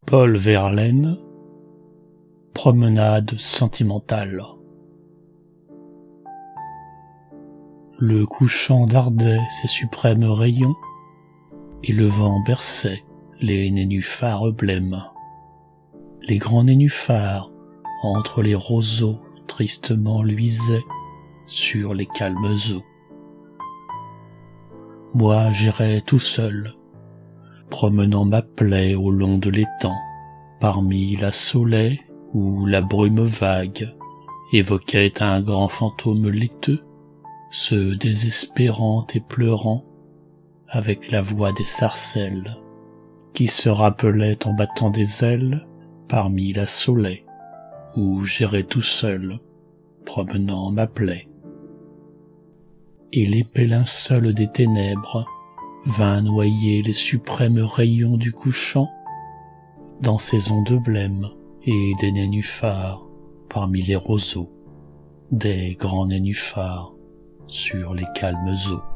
Paul Verlaine, Promenade sentimentale. Le couchant dardait ses suprêmes rayons, et le vent berçait les nénuphars blêmes. Les grands nénuphars, entre les roseaux, tristement luisaient sur les calmes eaux. Moi j'irais tout seul, promenant ma plaie au long de l'étang, parmi la saulaie où la brume vague évoquait un grand fantôme laiteux, se désespérant et pleurant, avec la voix des sarcelles, qui se rappelait en battant des ailes parmi la saulaie, où j'irais tout seul, promenant ma plaie. Et l'épais linceul des ténèbres vint noyer les suprêmes rayons du couchant dans ces ondes blêmes et des nénuphars parmi les roseaux, des grands nénuphars sur les calmes eaux.